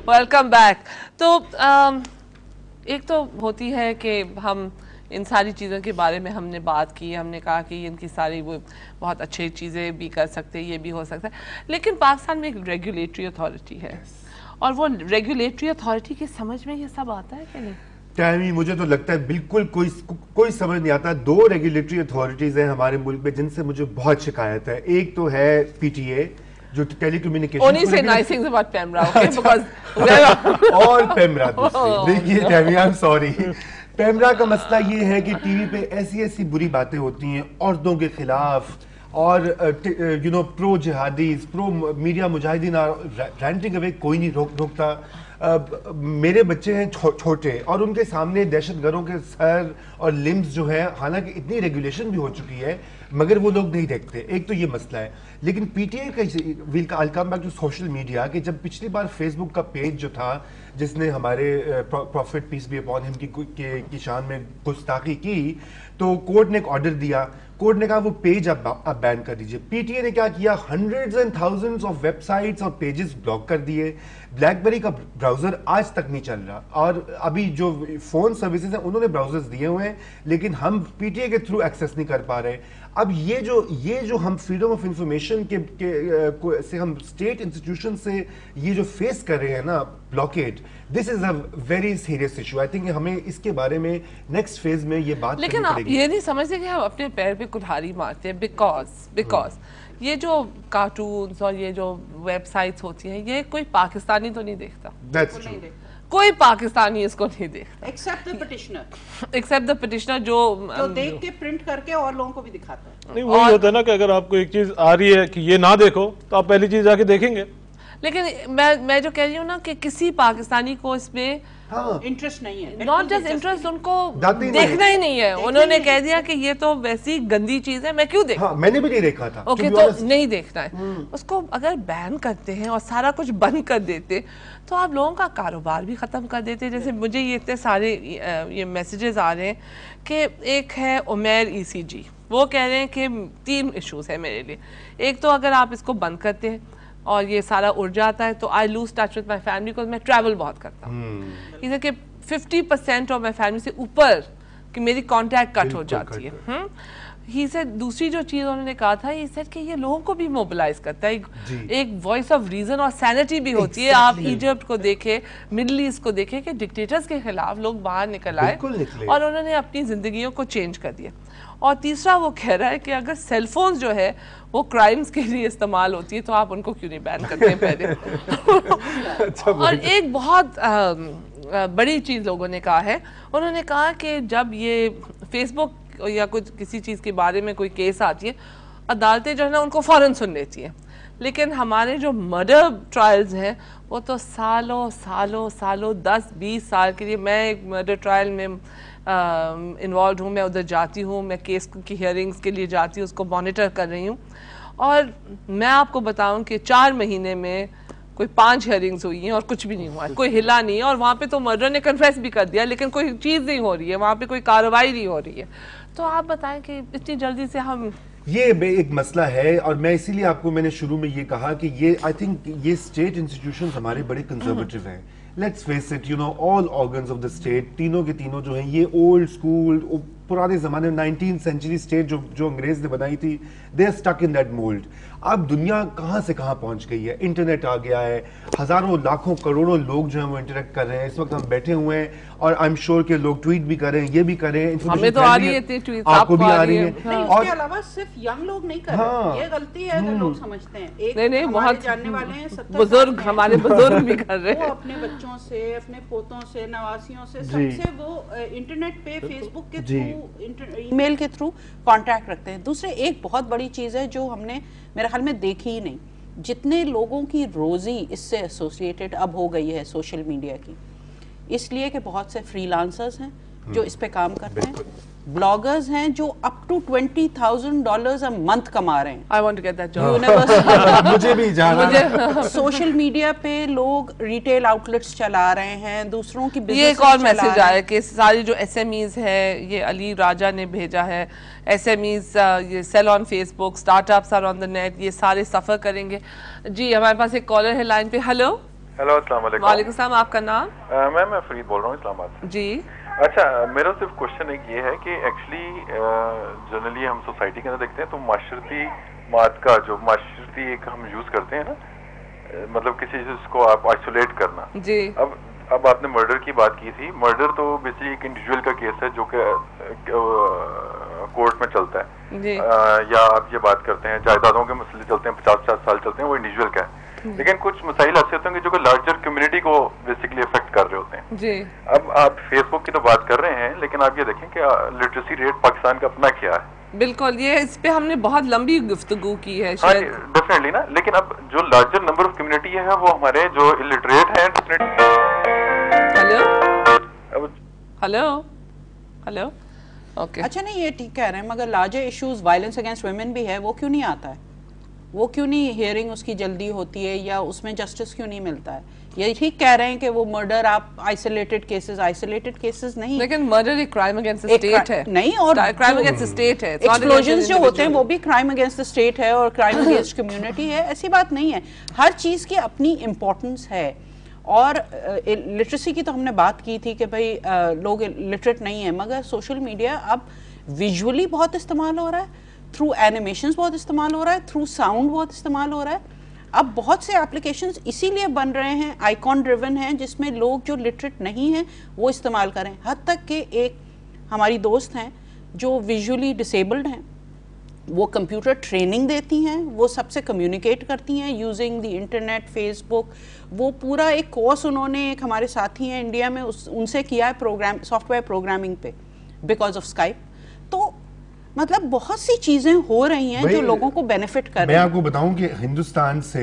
Welcome back. तो एक तो होती है कि हम इन सारी चीज़ों के बारे में हमने बात की, हमने कहा कि इनकी सारी वो बहुत अच्छी चीज़ें भी कर सकते हैं, ये भी हो सकता है, लेकिन पाकिस्तान में एक रेगुलेटरी अथॉरिटी है और वो रेगुलेटरी अथॉरिटी की समझ में ये सब आता है कि नहीं? टैमी, मुझे तो लगता है बिल्कुल कोई समझ नहीं आता। 2 रेगुलेटरी अथॉरिटीज हैं हमारे मुल्क में जिनसे मुझे बहुत शिकायत है। एक तो है PTA जो telecommunication Only say nice things about Pemra, okay? Because और पेमरा देखिए Tammy, I am sorry, PEMRA का मसला ये है कि टीवी पे ऐसी बुरी बातें होती हैं औरतों के खिलाफ और प्रो जिहादीज, प्रो मीडिया मुजाहिदीन रैंटिंग अवे कोई नहीं रोकता। मेरे बच्चे हैं छोटे और उनके सामने दहशतगर्दों के सर और लिम्स जो है, हालांकि इतनी रेगुलेशन भी हो चुकी है मगर वो लोग नहीं देखते। एक तो ये मसला है। लेकिन PTA का I'll come back to social media कि जब पिछली बार फेसबुक का पेज जो था जिसने हमारे prophet peace be upon him की शान में गुस्ताखी की, तो कोर्ट ने एक ऑर्डर दिया। कोर्ट ने कहा वो पेज आप बैन कर दीजिए। PTA ने क्या किया, hundreds and thousands of websites और पेजेस ब्लॉक कर दिए। ब्लैकबेरी का ब्राउजर आज तक नहीं चल रहा और अभी जो फोन सर्विसेज हैं उन्होंने ब्राउजर्स दिए हुए हैं, लेकिन हम PTA के थ्रू एक्सेस नहीं कर पा रहे। अब ये जो हम फ्रीडम ऑफ इंफॉर्मेशन से हम स्टेट इंस्टीट्यूशन से ये जो फेस कर रहे हैं ना blockade, this is a very serious issue. I think हमें इसके बारे में नेक्स्ट फेज में ये बात लेकिन आप ये नहीं समझते कि हम अपने पैर पे कुल्हाड़ी मारते हैं बिकॉज ये जो कार्टून्स और ये जो वेबसाइट्स होती हैं ये कोई पाकिस्तानी तो नहीं देखता। That's true. कोई पाकिस्तानी इसको नहीं देखता एक्सेप्ट द पिटिशनर जो देख के प्रिंट करके और लोगों को भी दिखाता है। नहीं, वही होता है ना कि अगर आपको एक चीज आ रही है कि ये ना देखो तो आप पहली चीज जाके देखेंगे। लेकिन मैं जो कह रही हूँ ना कि किसी पाकिस्तानी को इसमें इंटरेस्ट नहीं है, नॉट जस्ट इंटरेस्ट, उनको देखना ही नहीं है। उन्होंने कह दिया कि ये तो वैसी गंदी चीज है, मैं क्यों देखूं? हाँ, मैंने भी नहीं देखा था। ओके, तो नहीं देखना है उसको। अगर बैन करते हैं और सारा कुछ बंद कर देते तो आप लोगों का कारोबार भी खत्म कर देते। जैसे मुझे ये इतने सारे ये मैसेजेस आ रहे हैं कि एक है उमेर ECG, वो कह रहे हैं कि 3 इश्यूज है मेरे लिए। एक तो अगर आप इसको बंद करते हैं और ये सारा उड़ जाता है तो I lose touch with my family, because मैं ट्रैवल बहुत करता हूँ। इधर के 50% ऑफ माई फैमिली से ऊपर कि मेरी कांटेक्ट कट हो जाती है। ही सेड, दूसरी जो चीज़ उन्होंने कहा था, ही सेड कि ये लोगों को भी मोबिलाइज करता है, एक वॉइस ऑफ रीजन और सैनिटी भी होती है। आप इजिप्ट को देखें, मिडल ईस्ट को देखें कि डिक्टेटर्स के खिलाफ लोग बाहर निकल आए और उन्होंने अपनी जिंदगियों को चेंज कर दिया। और तीसरा वो कह रहा है कि अगर सेल फोन जो है वो क्राइम्स के लिए इस्तेमाल होती है तो आप उनको क्यों नहीं बैन करते हैं पहले। और एक बहुत बड़ी चीज़ लोगों ने कहा है, उन्होंने कहा कि जब ये फेसबुक या कुछ किसी चीज़ के बारे में कोई केस आती है, अदालतें जो है ना उनको फ़ौरन सुन लेती हैं, लेकिन हमारे जो मर्डर ट्रायल्स हैं वो तो सालों 10-20 साल के लिए। मैं एक मर्डर ट्रायल में इन्वॉल्व हूँ, मैं उधर जाती हूँ, मैं केस की हियरिंग्स के लिए जाती हूँ, उसको मॉनिटर कर रही हूँ। और मैं आपको बताऊँ कि 4 महीने में कोई 5 हियरिंग्स हुई हैं और कुछ भी नहीं हुआ है, कोई हिला नहीं है। और वहाँ पे तो मर्डर ने कन्फेस भी कर दिया लेकिन कोई चीज़ नहीं हो रही है, वहाँ पे कोई कार्रवाई नहीं हो रही है। तो आप बताएं कि इतनी जल्दी से हम ये एक मसला है। और मैं इसीलिए आपको मैंने शुरू में ये कहा कि ये आई थिंक ये स्टेट इंस्टीट्यूशंस हमारे बड़े कंजर्वेटिव हैं। Let's face it, all organs of the state, तीनों के तीनों जो हैं ये ओल्ड स्कूल पुराने ज़माने में 19th सेंचुरी स्टेट जो अंग्रेज ने बनाई थी, they are stuck in that mould. अब दुनिया कहाँ से कहाँ पहुँच गई है, इंटरनेट आ गया है, हज़ारों लाखों करोड़ों लोग जो हैं वो इंटरेक्ट कर रहे हैं। इस वक्त हम बैठे हुए हैं और आई एम श्योर के लोग ट्वीट भी कर रहे हैं, ये भी कर रहे हैं, हमें तो आ रही है ट्वीट, आपको भी आ रही है। और इसके अलावा सिर्फ यंग लोग नहीं कर रहे, ये गलती है अगर लोग समझते हैं। एक नहीं, बहुत जानने वाले हैं, 70 बुजुर्ग, हमारे बुजुर्ग भी कर रहे हैं। वो अपने बच्चों से, अपने पोतों से, नवासियों से, सबसे वो इंटरनेट पे, फेसबुक के थ्रू, ईमेल के थ्रू कांटेक्ट रखते हैं। दूसरे एक बहुत बड़ी चीज़ है जो हमने मेरे ख्याल में देखी ही नहीं, जितने लोगों की रोज़ी इससे एसोसिएटेड अब हो गई है सोशल मीडिया की, इसलिए कि बहुत से फ्रीलांसर्स हैं जो इस पे काम करते हैं, ब्लॉगर्स हैं जो अप टू $20,000 अ मंथ कमा रहे हैं। I want to get that job. मुझे भी जाना। सोशल मीडिया पे लोग रिटेल आउटलेट्स चला रहे हैं, दूसरों की बिजनेस। ये एक और मैसेज आया कि सारी जो SMEs है, ये अली राजा ने भेजा है, SMEs ये sell on Facebook, startups are on the net, ये सारे सफ़र करेंगे। जी हमारे पास एक कॉलर है लाइन पे। हेलो हेलो अस्सलाम वालेकुम। वालेकुम सलाम, आपका नाम? मैं फरीद बोल रहा हूँ इस्लामाबाद से। जी। अच्छा, मेरा सिर्फ क्वेश्चन एक ये है कि एक्चुअली जनरली हम सोसाइटी के अंदर देखते हैं तो माशरती मात का जो माशरती एक हम यूज करते हैं ना, मतलब किसी चीज को आप आइसोलेट करना जी। अब आपने मर्डर की बात की थी। मर्डर तो बेसिकली एक इंडिविजुअल का केस है जो कि कोर्ट में चलता है जी। या आप ये बात करते हैं जायदादों के मसले चलते हैं, 50-50 साल चलते हैं, वो इंडिविजुअल का है। लेकिन कुछ मसाइल ऐसे होते हैं जो कि लार्जर कम्युनिटी को बेसिकली इफेक्ट कर रहे होते हैं जी। अब आप फेसबुक की तो बात कर रहे हैं, लेकिन आप ये देखें कि लिटरेसी रेट पाकिस्तान का अपना क्या है। बिल्कुल, ये इस पे हमने बहुत लंबी गुफ्तगू की है हाँ शायद। डेफिनेटली ना, लेकिन अब जो लार्जर नंबर ऑफ कम्युनिटी है वो हमारे जो इलिटरेट हैं। Hello hello hello, okay. अच्छा नहीं, ये ठीक कह रहे हैं, मगर larger issues violence against women भी है, वो क्यों नहीं आता है? वो क्यों नहीं हियरिंग उसकी जल्दी होती है या उसमें जस्टिस क्यों नहीं मिलता है? ये ठीक कह रहे हैं कि वो मर्डर आप आइसोलेटेड केसेस नहीं, लेकिन मर्डर एक क्राइम अगेंस्ट द स्टेट है नहीं, और क्राइम अगेंस्ट द स्टेट है। एक्सप्लोजन्स जो होते हैं वो भी क्राइम अगेंस्ट द स्टेट है और क्राइम अगेंस्ट कम्युनिटी है, ऐसी बात नहीं है। हर चीज़ की अपनी इम्पोर्टेंस है। और लिटरेसी की तो हमने बात की थी कि भाई लोग लिटरेट नहीं है, मगर सोशल मीडिया अब विजुअली बहुत इस्तेमाल हो रहा है, थ्रू एनिमेशंस बहुत इस्तेमाल हो रहा है, थ्रू साउंड बहुत इस्तेमाल हो रहा है। अब बहुत से एप्लीकेशंस इसीलिए बन रहे हैं, आइकॉन ड्रिवन हैं, जिसमें लोग जो लिटरेट नहीं हैं वो इस्तेमाल करें। हद तक कि एक हमारी दोस्त हैं जो विजुअली डिसेबल्ड हैं, वो कंप्यूटर ट्रेनिंग देती हैं, वो सबसे कम्युनिकेट करती हैं यूजिंग द इंटरनेट, फेसबुक। वो पूरा एक कोर्स उन्होंने, एक हमारे साथी हैं इंडिया में, उनसे किया है सॉफ्टवेयर प्रोग्रामिंग पे, बिकॉज ऑफ स्काइप। तो मतलब बहुत सी चीजें हो रही हैं जो लोगों को बेनिफिट कर रही हैं। मैं आपको बताऊं कि हिंदुस्तान से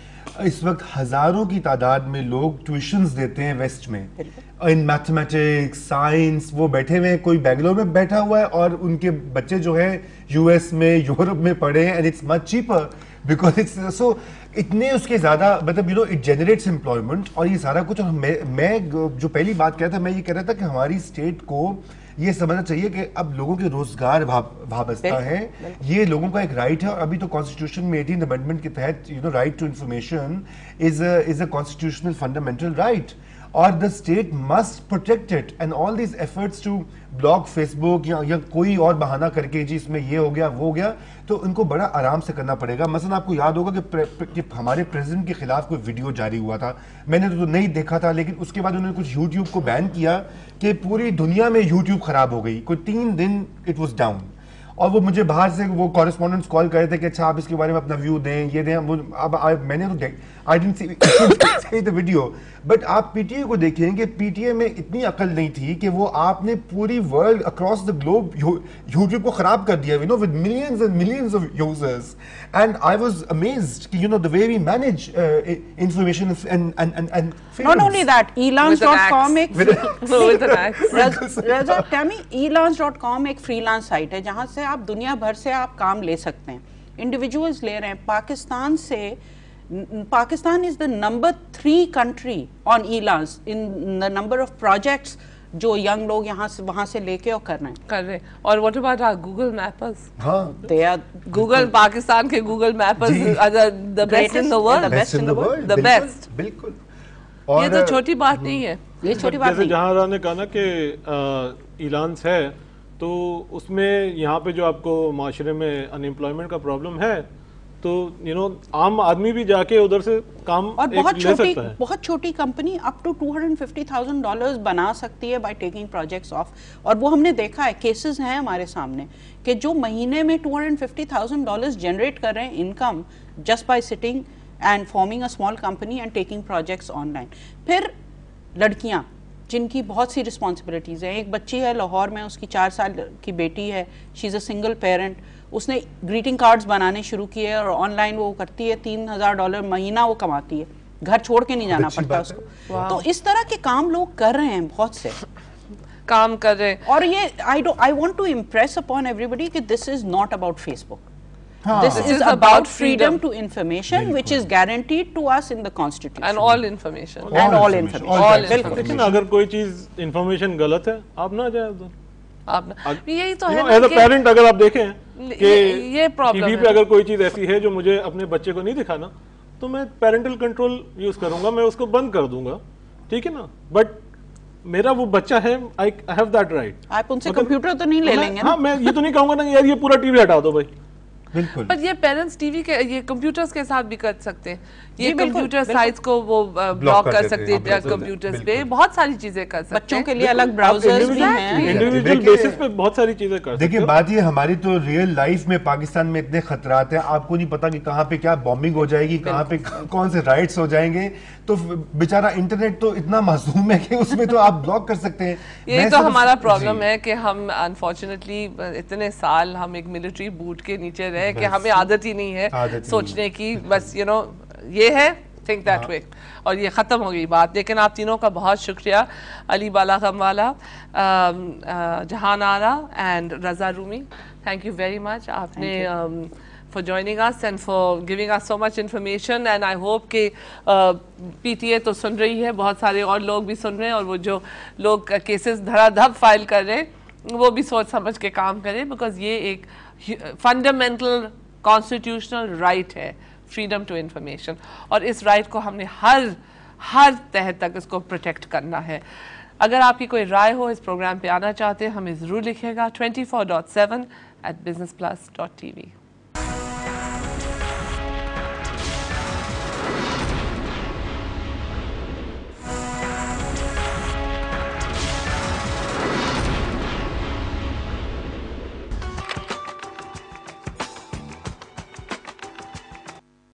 इस वक्त हजारों की तादाद में लोग ट्यूशंस देते हैं वेस्ट में, इन मैथमेटिक्स, साइंस। वो बैठे हुए हैं, कोई बेंगलोर में बैठा हुआ है और उनके बच्चे जो है यूएस में, यूरोप में पढ़े हैं, and it's much cheaper because it's so इतने उसके ज्यादा, मतलब you know it generates employment और ये सारा कुछ। और मैं जो पहली बात कह रहा था, मैं ये कह रहा था कि हमारी स्टेट को ये समझना चाहिए कि अब लोगों के रोजगार वाबस्ता है, ये लोगों का एक राइट है। और अभी तो कॉन्स्टिट्यूशन में 18th अमेंडमेंट के तहत you know right to information is a constitutional fundamental right, और the state must protect it. And all these efforts to block Facebook या कोई और बहाना करके जी इसमें ये हो गया वो हो गया, तो इनको बड़ा आराम से करना पड़ेगा। मसलन आपको याद होगा कि हमारे प्रेसिडेंट के खिलाफ कोई वीडियो जारी हुआ था, मैंने तो नहीं देखा था, लेकिन उसके बाद उन्होंने कुछ यूट्यूब को बैन किया कि पूरी दुनिया में यूट्यूब खराब हो गई, कोई 3 दिन इट वॉज डाउन। और वो मुझे बाहर से वो कॉरेस्पॉन्डेंट्स कॉल कर रहे थे कि अच्छा आप इसके बारे में अपना व्यू दें, ये दें। अब मैंने तो I didn't see the video, but आप पीटीए को देखें कि पीटीए में इतनी अकल नहीं थी कि वो आपने पूरी world across the globe YouTube को खराब कर दिया, you know, with millions and millions of users. And I was amazed कि you know the way we manage information and Not only that, elance.com एक रज़ा टैमी, elance.com एक freelance site है जहाँ से आप दुनिया भर से आप काम ले सकते हैं, इंडिविजुअल्स ले रहे हैं। Pakistan is the number 3 country on elance in the number of projects जो यंग लोग यहाँ से वहाँ से लेके और कर रहे हैं। और what about our Google mappers? हाँ, दे आर गूगल, पाकिस्तान के Google mappers are the best in the world, the best. बिल्कुल। ये तो छोटी बात नहीं है, ये छोटी बात नहीं। जहाँ ने कहा ना कि इलान्स है, तो उसमें यहाँ पे जो आपको माशरे में अनएम्प्लॉयमेंट का प्रॉब्लम है, तो यू नो आम आदमी भी जाके उधर से काम और बहुत छोटी कंपनी अप टू $250,000 बना सकती है बाय टेकिंग प्रोजेक्ट्स ऑफ। और वो हमने देखा है, केसेस हैं हमारे सामने कि जो महीने में $250,000 जनरेट कर रहे हैं income just by sitting and forming a small company and taking projects online। फिर लड़कियां जिनकी बहुत सी रिस्पॉन्सिबिलिटीज़ हैं, एक बच्ची है लाहौर में, उसकी 4 साल की बेटी है, she is a single parent, उसने ग्रीटिंग कार्ड्स बनाने शुरू किए और ऑनलाइन वो करती है, $3,000 महीना वो कमाती है, घर छोड़ के नहीं जाना पड़ता उसको। तो इस तरह के काम लोग कर रहे हैं, बहुत से काम कर रहे हैं। और ये I want to impress upon everybody कि this is not about Facebook, this is about freedom to information which is guaranteed to us in the constitution and all information लेकिन अगर कोई चीज इंफॉर्मेशन गलत है आप ना जाए उधर। आप यही तो है एज अ पेरेंट अगर आप देखें कि ये प्रॉब्लम टीवी पे अगर कोई चीज ऐसी है जो मुझे अपने बच्चे को नहीं दिखाना, تو میں پیرنٹل کنٹرول یوز کروں گا, میں اس کو بند کر دوں گا, ٹھیک ہے نا, بٹ میرا وہ بچہ ہے, I have that right. آپ ان سے کمپیوٹر تو نہیں لے لیں گے نا. ہاں میں یہ تو نہیں کہوں گا نا یار یہ پورا ٹی وی ہٹا دو بھائی. بالکل. پر یہ پیرنٹس ٹی وی کے یہ کمپیوٹرز کے ساتھ بھی کر سکتے ہیں, یہ کمپیوٹر سائٹس کو وہ بلاک کر سکتے ہیں کمپیوٹرز پہ, بہت ساری چیزیں کر سکتے ہیں. بچوں کے لیے الگ براؤزرز بھی ہیں, انڈیویجول بیسس پہ بہت ساری چیزیں کر سکتے ہیں. دیکھیں بات یہ ہماری تو ریئل لائف میں پاکستان میں اتنے خطرات ہیں, آپ کو نہیں پتا کہ کہاں پہ کیا بومبنگ ہو جائے گی, کہاں پہ کون سے رائٹس ہو جائیں گے, تو بیچارہ انٹرنیٹ تو اتنا معصوم ہے کہ اس میں تو آپ بلاک کر سکتے ہیں. یہی تو ہمارا پرابلم ہے کہ ہم انفارچونیٹلی اتنے سال ہم ایک ملٹری بوٹ کے نیچے رہے کہ ہمیں عادت ہی نہیں ہے سوچنے کی, بس یو نو یہ ہے تھنک دیٹ وے, اور یہ ختم ہو گئی بات. لیکن آپ تینوں کا بہت شکریہ, Ali Balaghamwala, Jahan Ara and Raza Rumi, thank you very much. آپ نے for joining us and for giving us so much information, and I hope کہ PTA تو سن رہی ہے, بہت سارے اور لوگ بھی سن رہے ہیں, اور وہ جو لوگ کیسز دھڑا دھپ فائل کر رہے ہیں وہ بھی سوچ سمجھ کے کام کریں, بیکاز یہ ایک فنڈامنٹل کانسٹیٹیوشنل رائٹ ہے, فریڈم ٹو انفارمیشن, اور اس رائٹ کو ہم نے ہر تہ تک اس کو پروٹیکٹ کرنا ہے. اگر آپ کی کوئی رائے ہو, اس پروگرام پہ آنا چاہتے ہیں, ہمیں ضرور لکھے گا 24/7 @businessplus.tv.